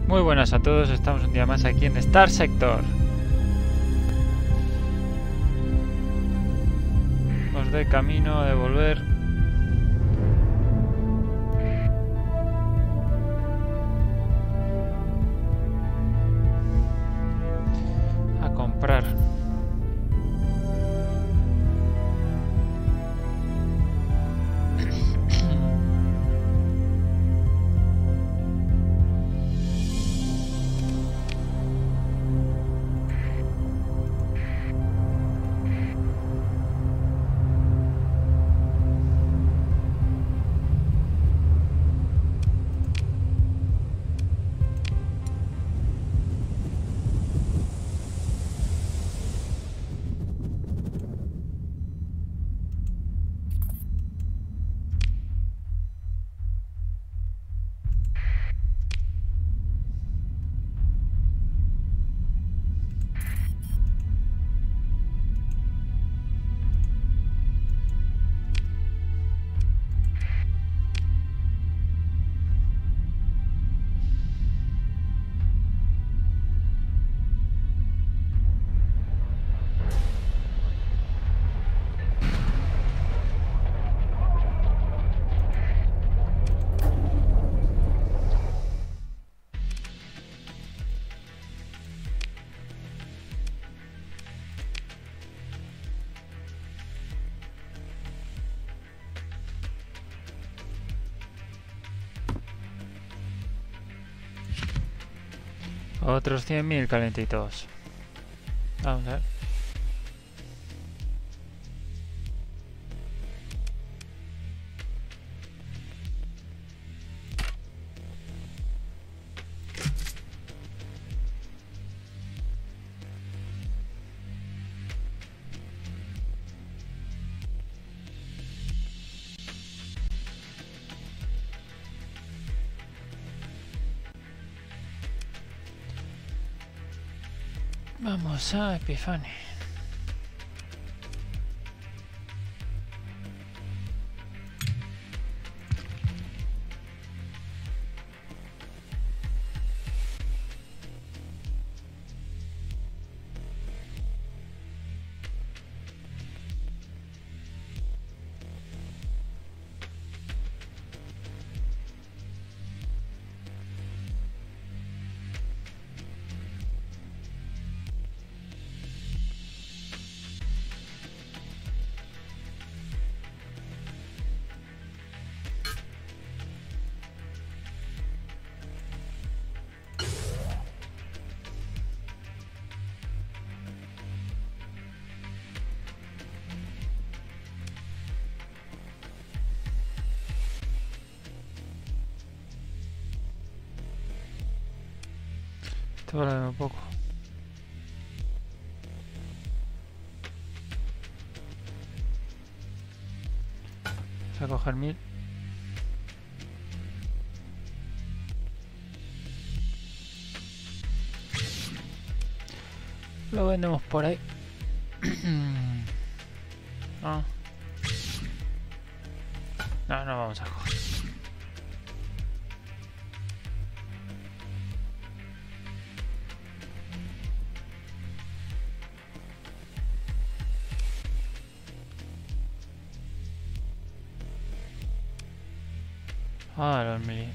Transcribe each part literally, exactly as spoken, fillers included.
Muy buenas a todos, estamos un día más aquí en Star Sector. Os doy camino de volver. A comprar. Otros cien mil calentitos. Vamos a ver. Vamos a Epiphany. Esto vale un poco. Vamos a coger mil. Lo vendemos por ahí. No. No, no vamos a coger. Ah, los mil.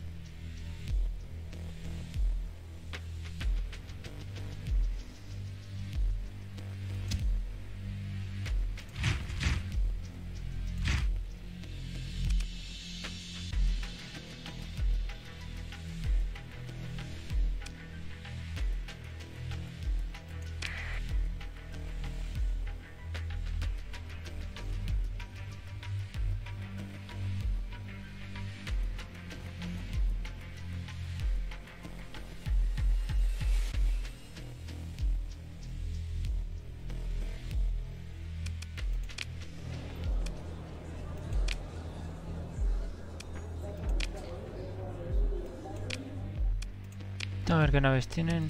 A ver qué naves tienen.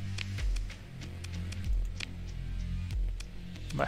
Vale.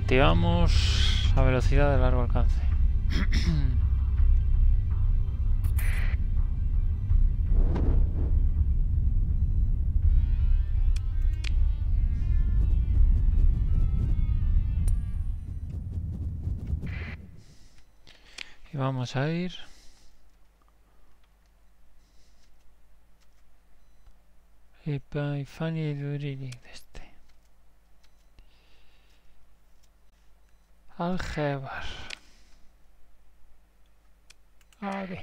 Activamos la velocidad de largo alcance. Y vamos a ir Epifani Duriri de este Algebar. Ok.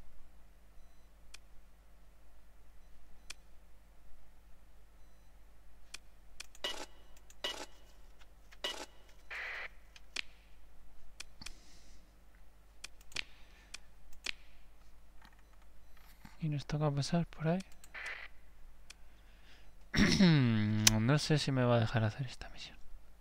Y nos toca pasar por ahí. No sé si me va a dejar hacer esta misión.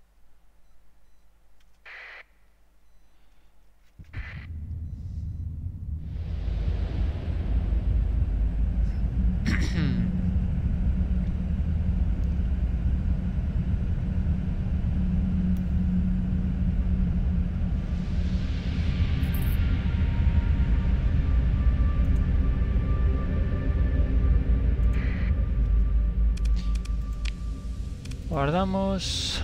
Guardamos.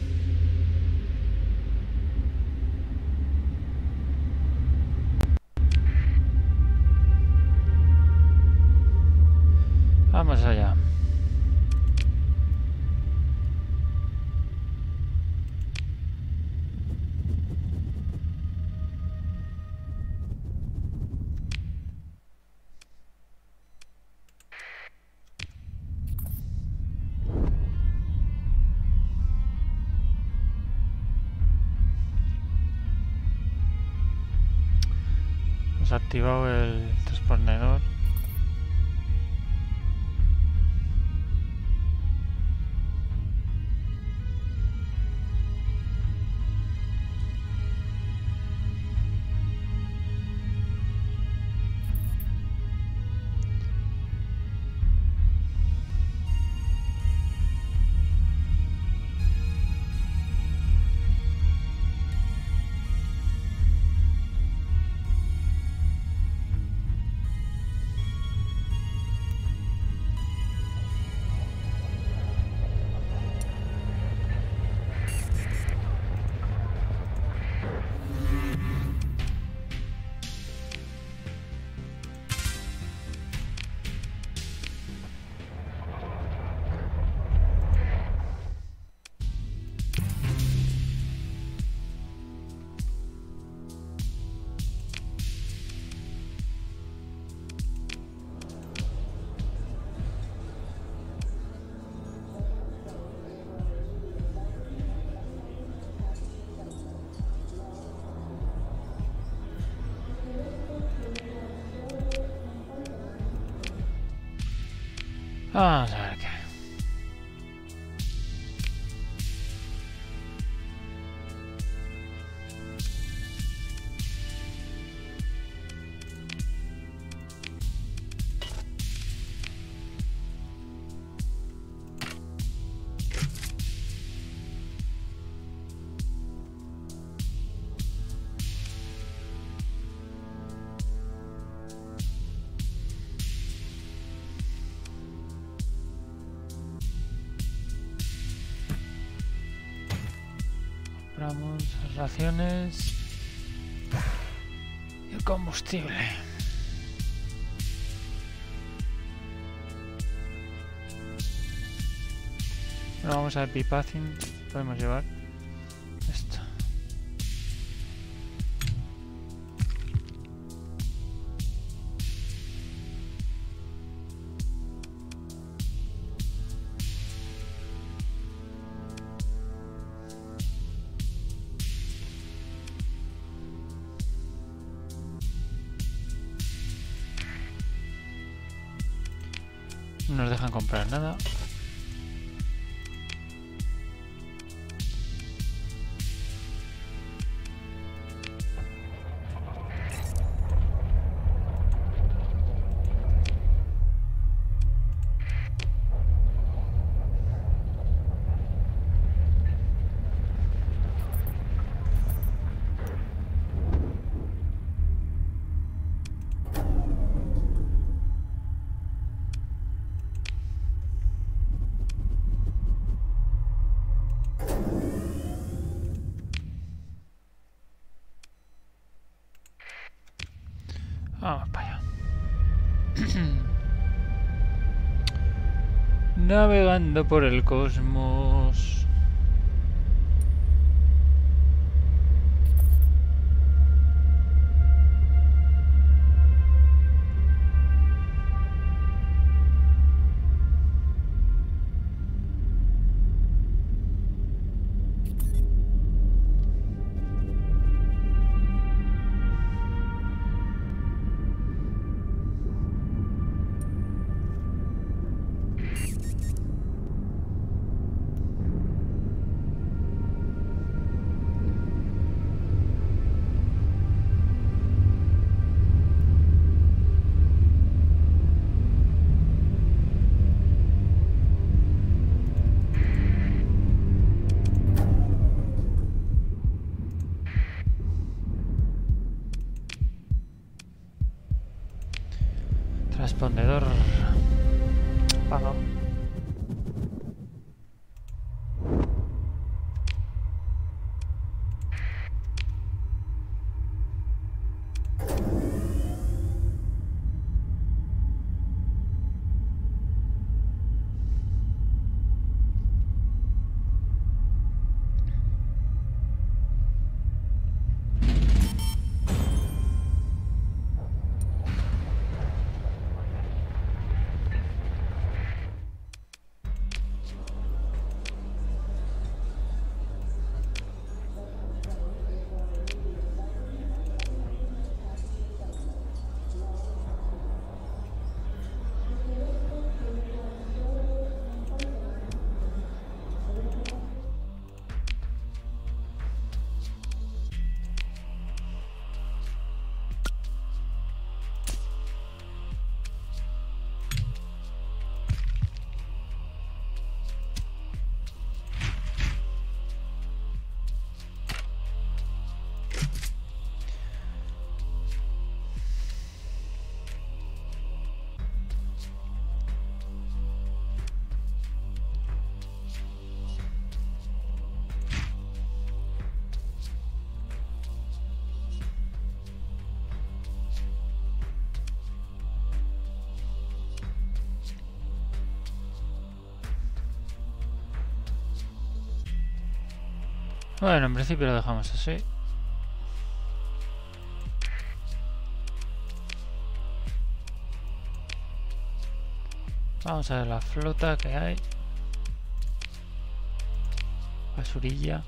Vamos allá. Hemos activado el transponedor. Vamos a ver qué. Compramos raciones y el combustible. Bueno, vamos a ver Pipathing. Podemos llevar esto. No nos dejan comprar nada. Navegando por el cosmos. Transpondedor apagado. Bueno, en principio lo dejamos así. Vamos a ver la flota que hay. Basurilla.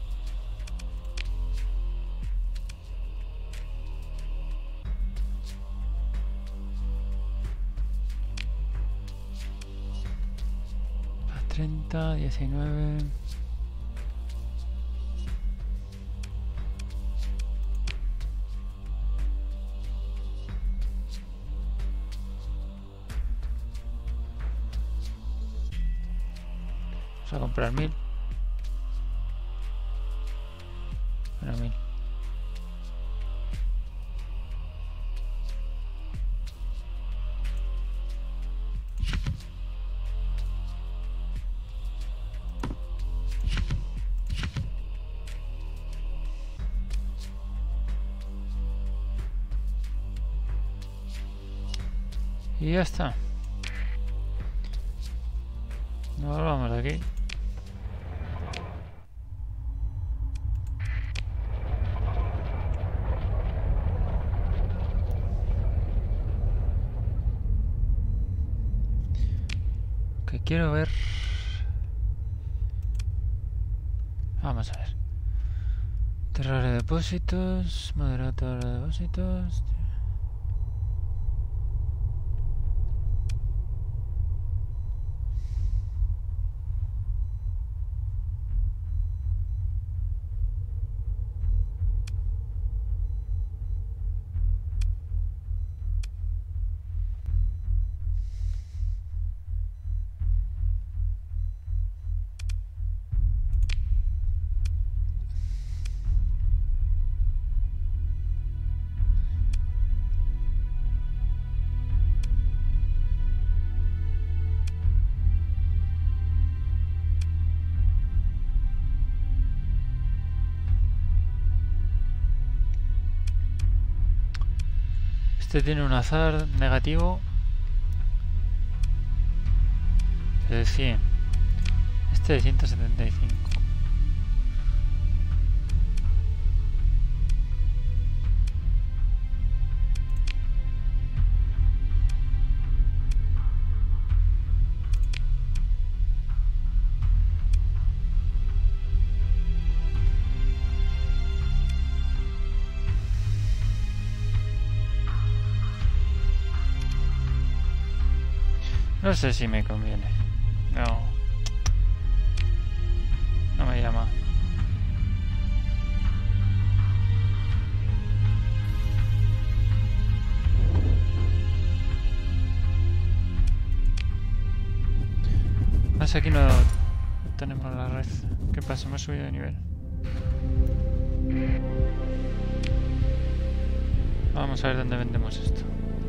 treinta, diecinueve. Vamos a comprar mil. Bueno, mil. Y ya está. Nos vamos de aquí. Que quiero ver. Vamos a ver. Terror de depósitos. Moderator de depósitos. Este tiene un azar negativo. de cien. Este de ciento setenta y cinco. No sé si me conviene. No. No me llama. Más aquí no tenemos la red. ¿Qué pasa? Hemos subido de nivel. Vamos a ver dónde vendemos esto.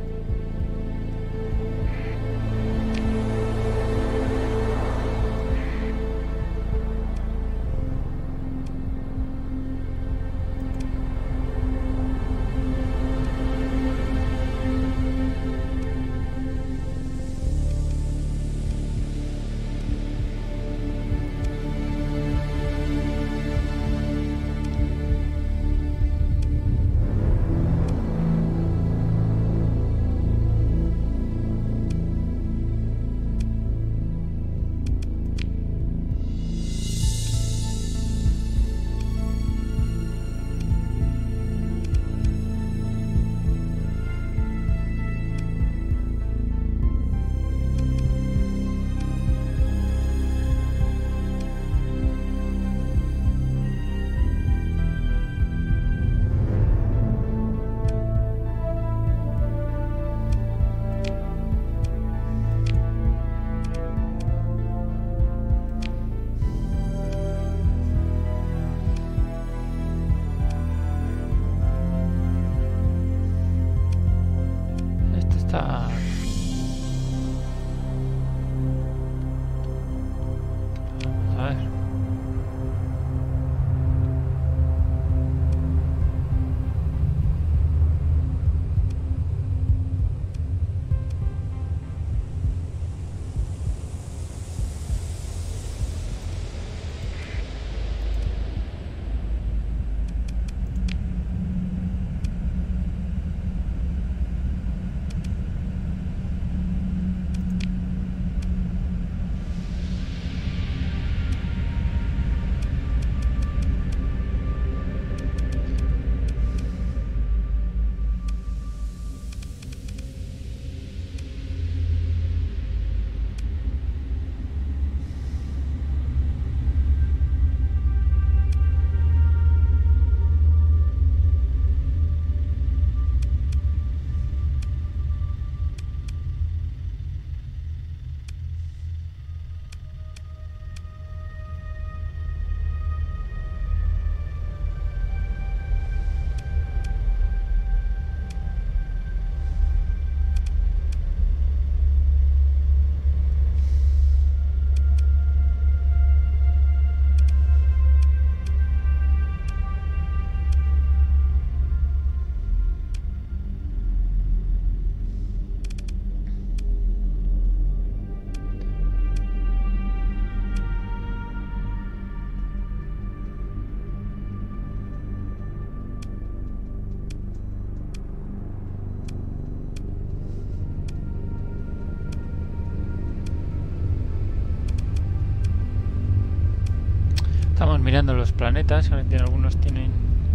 Estamos mirando los planetas, algunos tienen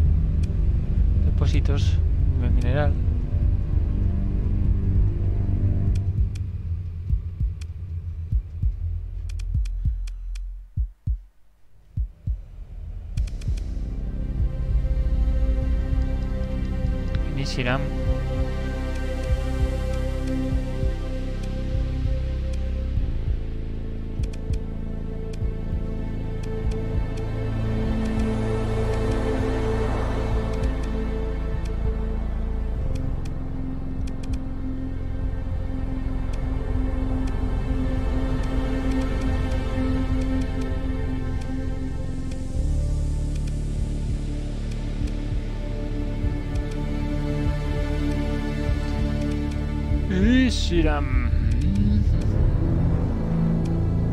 depósitos de mineral. Nishiram. Nishiram.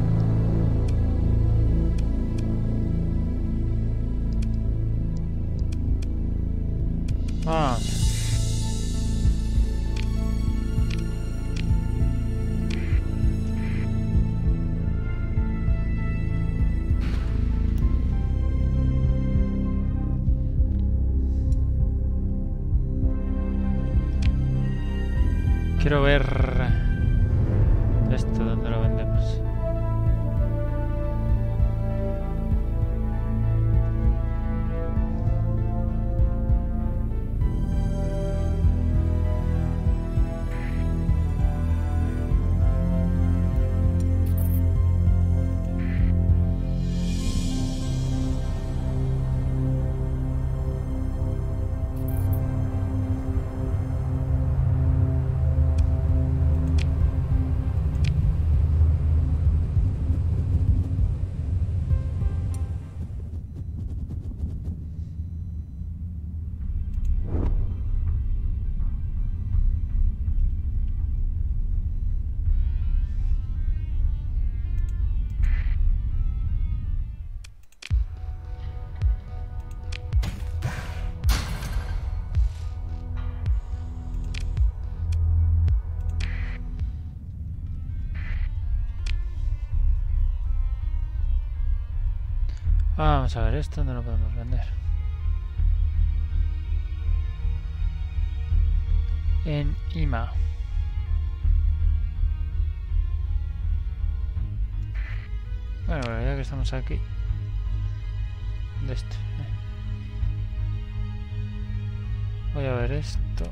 quiero ver esto, ¿dónde lo vendemos? Vamos a ver esto, no lo podemos vender. En I M A. Bueno, bueno, ya que estamos aquí. De esto. eh. Voy a ver esto.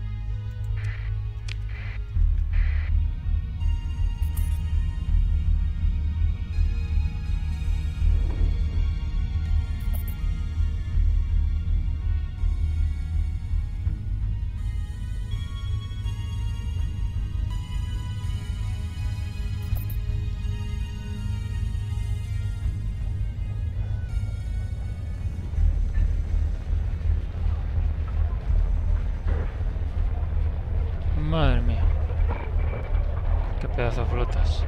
Madre mía. Qué pedazo de flotas.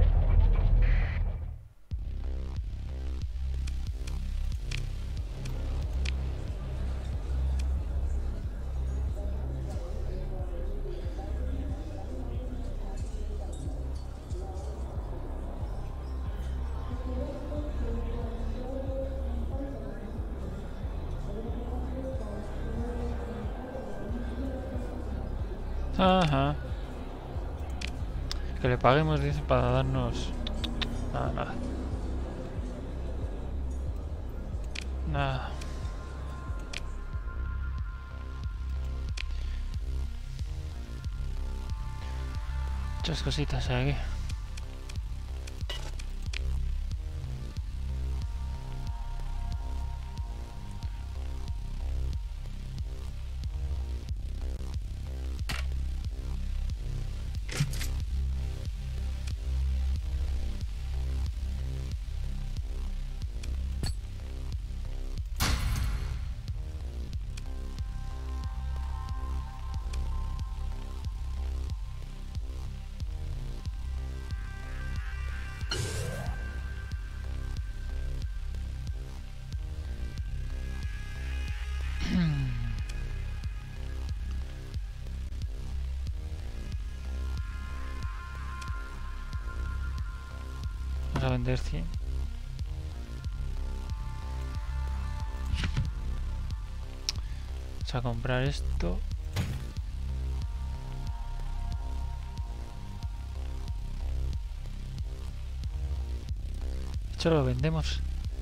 Ajá. Que le paguemos, dice, para darnos... Nada, nada. Nada. Muchas cositas aquí. Vamos a vender cien. Vamos a comprar esto. De hecho lo vendemos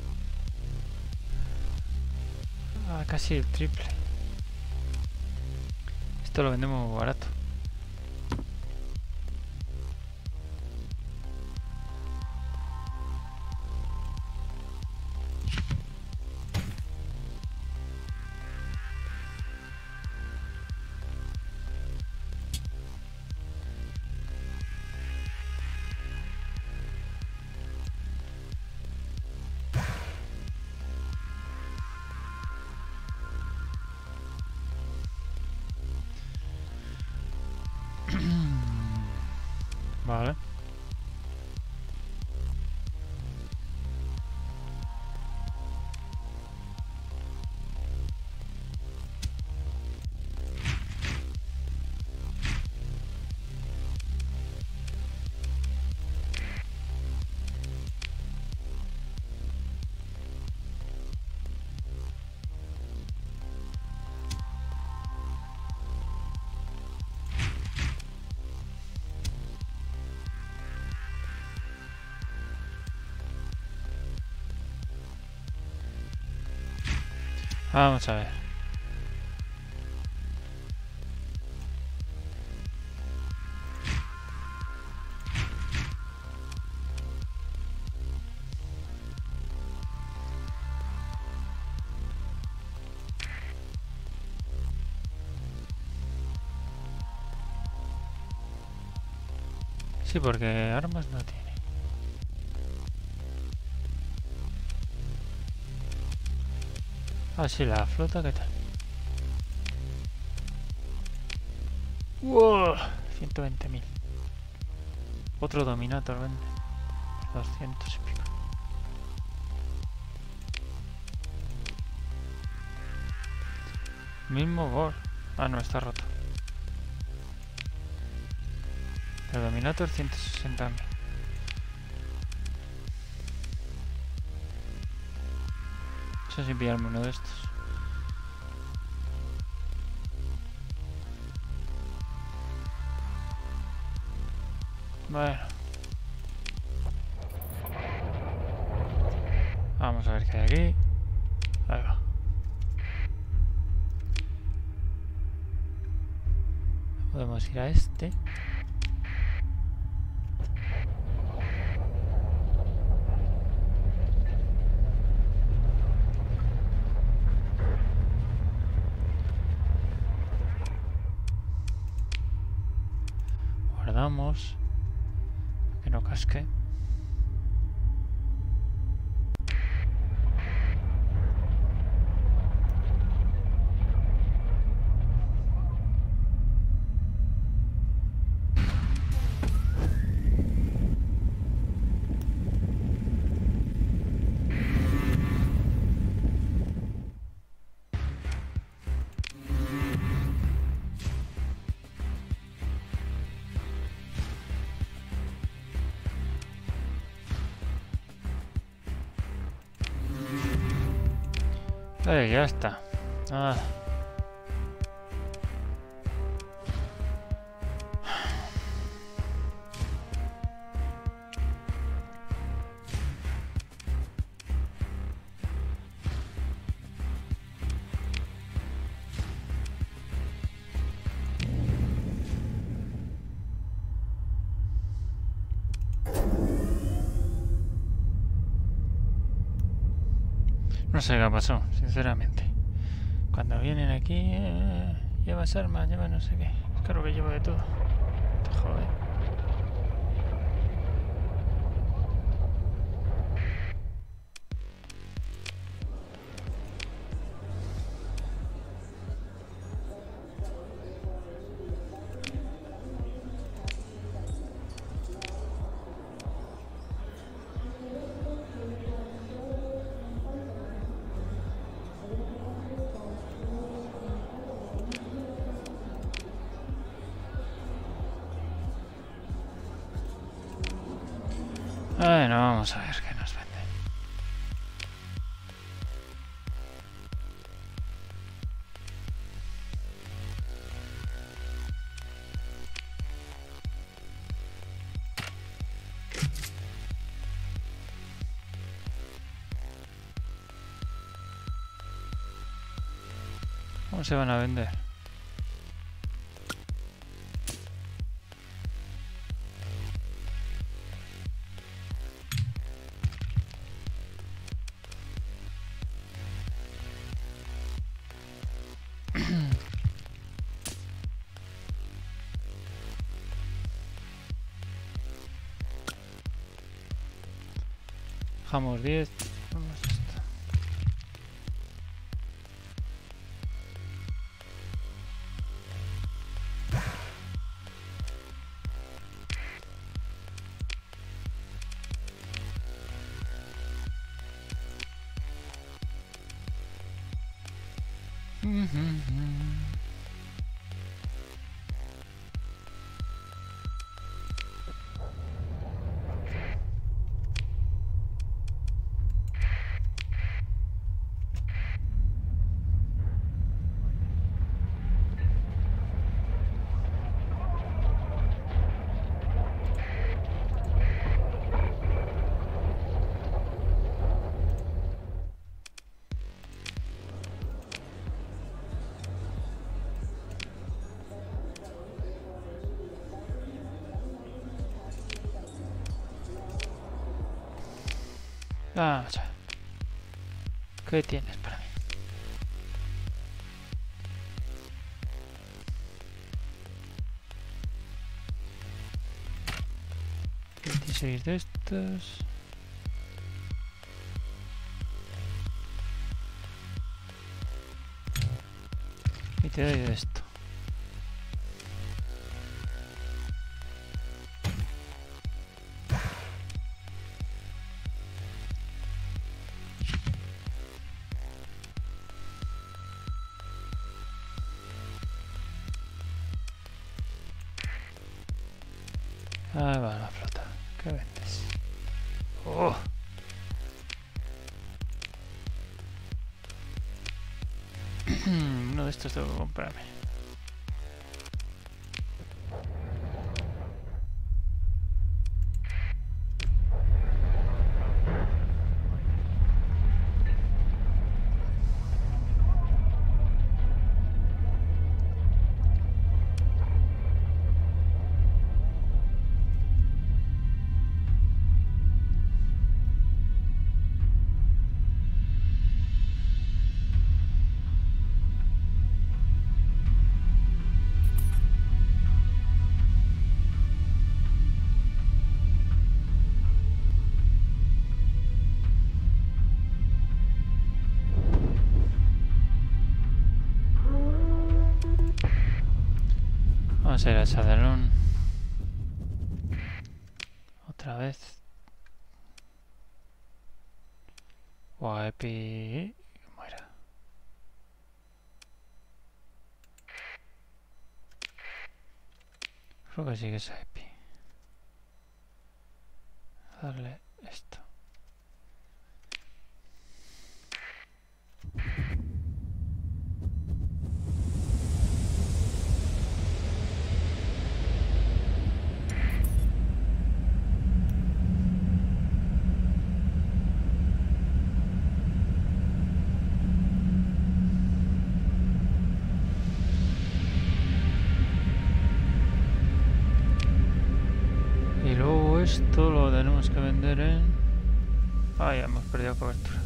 a casi el triple. Esto lo vendemos muy barato. Vale. Vamos a ver. Sí, porque armas no tiene. Ah, sí, la flota, ¿qué tal? ¡Wow! ciento veinte mil. Otro Dominator vende. doscientos y pico. Mismo gol. Ah, no, está roto. El Dominator ciento sesenta mil. Eso sin pillarme uno de estos. Bueno. Vamos a ver qué hay aquí. Ahí va. Podemos ir a este. Guardamos. Que no casque. Eh, ya está. Ah. No sé qué ha pasado, sinceramente. Cuando vienen aquí, eh, llevas armas, llevas no sé qué. Claro que llevo de todo. Te jode. Bueno, vamos a ver qué nos vende. ¿Cómo se van a vender? Dejamos diez. Vamos a esto. Ah, ya. ¿Qué tienes para mí? veintiséis de estos. Y te doy de esto. Ahí va la flota. ¿Qué vendes? ¡Oh! Uno de estos tengo que comprarme. Vamos a ir a Sadalón. Otra vez. Guapi. Muera. Creo que sí que es Epi. Darle esto. Y luego esto lo tenemos que vender en... Ah, ya hemos perdido cobertura.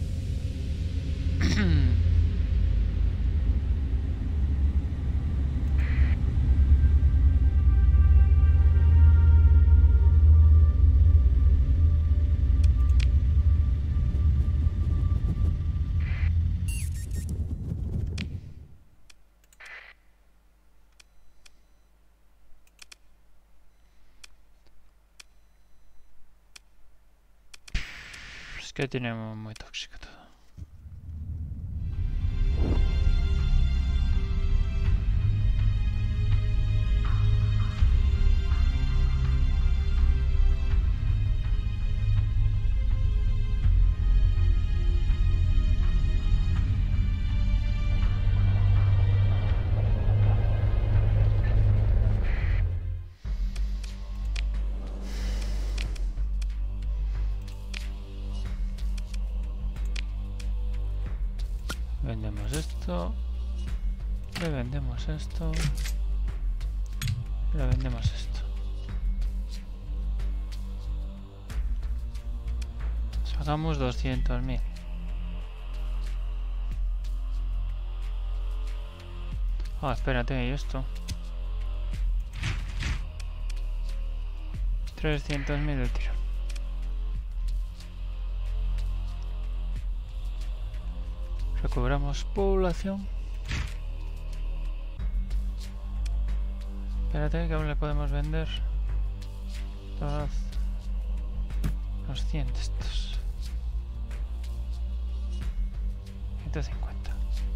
Es que tiene muy tóxico todo. Vendemos esto, le vendemos esto, le vendemos esto. Sacamos doscientos mil. Ah, espérate, ¿y esto? trescientos mil del tiro. Recobramos población. Espérate que aún le podemos vender los, los cien de estos. ciento cincuenta.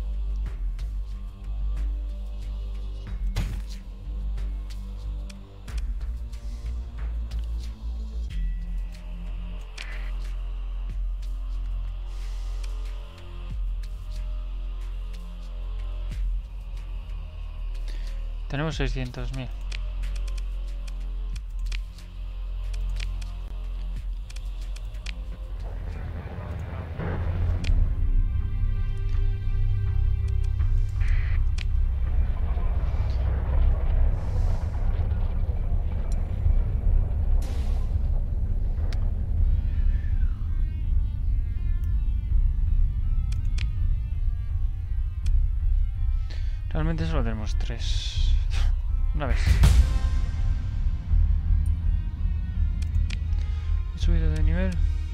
Tenemos seiscientos mil. Realmente solo tenemos tres. Una vez. He subido de nivel.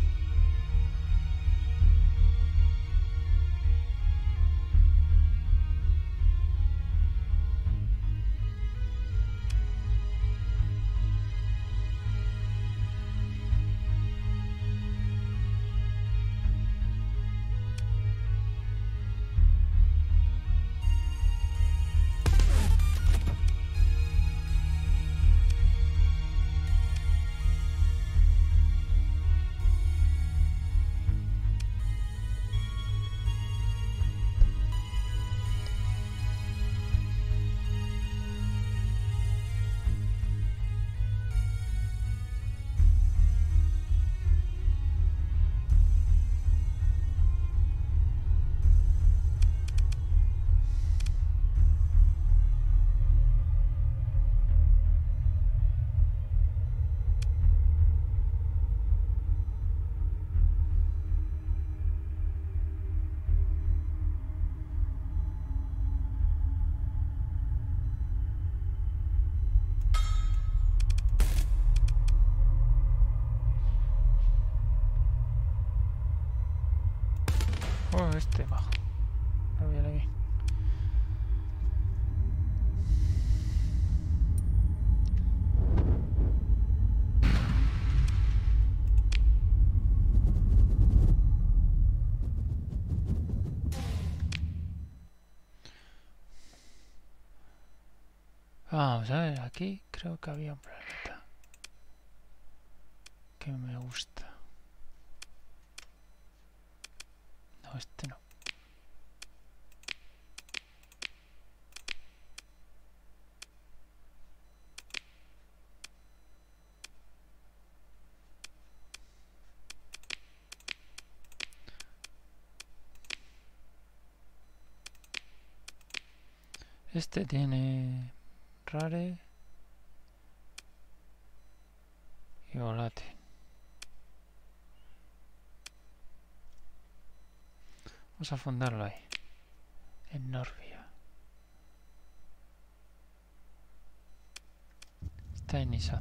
Oh, este bajo. A ver aquí. Vamos a ver, aquí creo que había un planeta que me gusta. No, este no. Este tiene rare y volate. Vamos a fundarlo ahí, en Norvia. Está en Isa.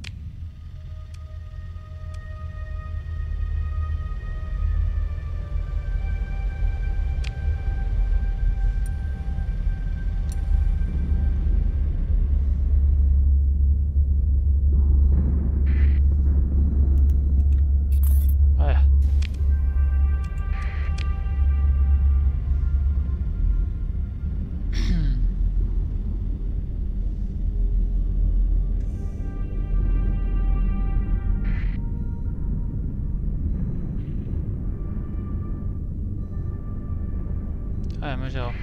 Ah, hemos llegado.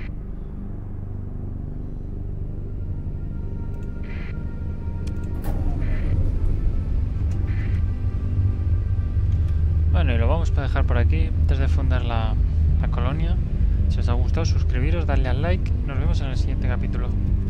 Bueno, y lo vamos a dejar por aquí antes de fundar la, la colonia. Si os ha gustado, suscribiros, darle al like. Nos vemos en el siguiente capítulo.